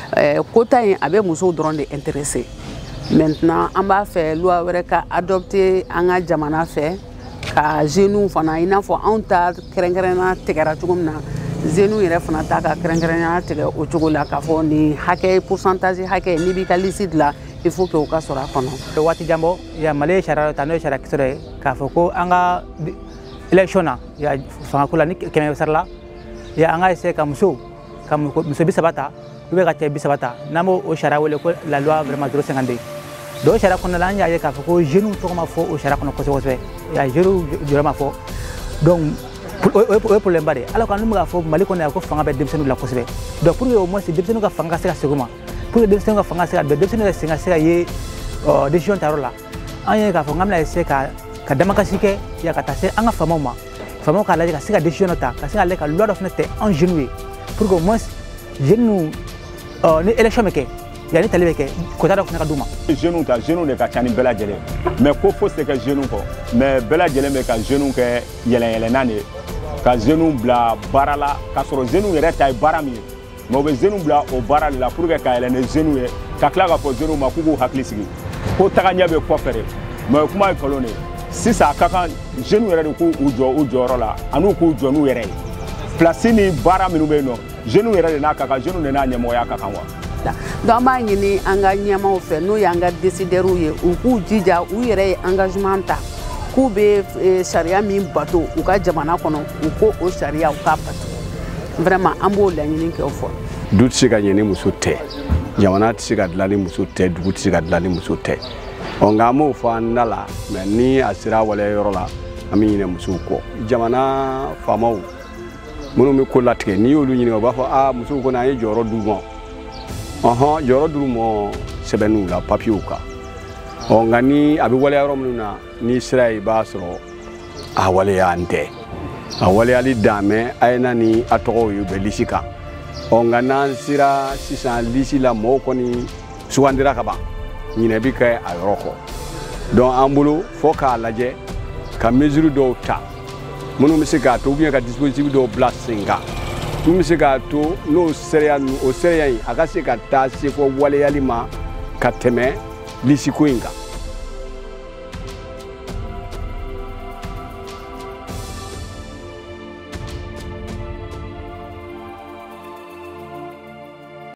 quota in a bɛ musow dɔrɔn de intéressé maintenant an b'a fɛ loi wɛrɛ ka adopter an ka jamana fɛ ka jeunes fana i n'a fɔ anw ta kɛrɛnkɛrɛnnenya tigɛra cogo min na jeunes yɛrɛ fana ta ka kɛrɛnkɛrɛnnenya tigɛ o cogo la k'a fɔ nin hakɛ pourcentage hakɛ n'i b'i ka liste dilan il faut que o ka sɔrɔ a kɔnɔ. Waati jan bɔ ya Mali sariya ta n'o ye sariya kisɛ ye k'a fɔ ko an ka élection na ya fangako la ni kɛmɛ sara la ya an ka essayer ka muso 30 ta ou bien ka cɛ 30 ta n'an b'o o sariya wele ko la loi vraiment 052 donc o sariya kɔnɔna la an y'a ye k'a fɔ ko jeunes tɔgɔ ma fɔ o sariya kɔnɔ kosɛbɛ kosɛbɛ ya jeunes jɔyɔrɔ ma fɔ donc o ye problème ba de ye alors que an dun bɛ k'a fɔ Mali kɔnɔ yan ko fanga bɛ denmisɛnninw la kosɛbɛ donc pour que au moins denmisɛnninw ka fanga ka se ka segin o ma pour que denmisɛnninw ka fanga se ka denmisɛnninw ka sen ka se ka ye décision ta yɔrɔ la an ye k'a fɔ k'an bɛna essayer ka damakasi kɛ ya ka taa se an ka faamaw ma faamaw k'a lajɛ ka se ka décision dɔ ta ka se ka lajɛ ka loi dɔ fana tɛ an jeunes ye pour que au moins jeunes ni élection bɛ kɛ yani tali bɛ kɛ quota dɔ fana ka d'u ma. Jeunes ta jeunes de ka ca ni bɛɛ lajɛlen mais ko fosi tɛ kɛ jeunes kɔ mais bɛɛ lajɛlen bɛ ka jeunes kɛ yɛlɛyɛlɛnna de ye ka jeunes bila baara la k'a sɔrɔ jeunes yɛrɛ ta ye baara min ye mais u bɛ jeunes bila o baara de la pour que ka yɛlɛ ni jeunes ye ka tila k'a fɔ jeunes ma k'u k'u hakili sigi ko tagaɲɛ bɛ kɔfɛ de mais kuma ye nkalon de ye sisan a ka kan jeunes yɛrɛ de k'u jɔ u jɔyɔrɔ la ani k'u jɔ n'u yɛrɛ ye place ni baara minnu bɛ yen nɔ jeunes yɛrɛ de n'a ka kan jeunes de n'a ɲɛmɔgɔya ka kan wa. donc an b'a ɲini an ka ɲɛmaaw fɛ n'o y'an ka décideurs ye u k'u jija u yɛrɛ ye engagement ta k'u bɛ sariya min bato u ka jamana kɔnɔ u ko o sariya u k'a bato vraiment an b'o laɲini kɛ o fɔ. Du tɛ se ka ɲɛ ni muso tɛ jamana tɛ se ka dilan ni muso tɛ dugu tɛ se ka dilan ni muso tɛ nka an m'o fɔ an da la mais ni a sera waleyɔrɔ la an bɛ ɲinɛ musow kɔ jamana faamaw minnu bɛ ko latigɛ n'i y'olu ɲininka u b'a fɔ musow kɔni an ye jɔyɔrɔ d'u ma jɔyɔrɔ d'u ma sɛbɛnniw la papiyew kan nka ni a bɛ waleya yɔrɔ minnu na n'i sera yen i b'a sɔrɔ a waleya tɛ a waleyali dan mɛ a ye na ni a tɔgɔw ye u bɛ lisi kan nka n'an sera sisan lisi la mɔgɔw kɔni sugandira ka ban ɲinɛ bi kɛ a yɔrɔ kɔ donc an bolo fo k'a lajɛ ka mesure dɔw ta minnu bɛ se k'a to ou bien ka dispositif dɔw bila sen kan min bɛ se k'a to n'o seereya in a ka se ka taa se fɔ waleyali ma ka tɛmɛ lisiko in kan.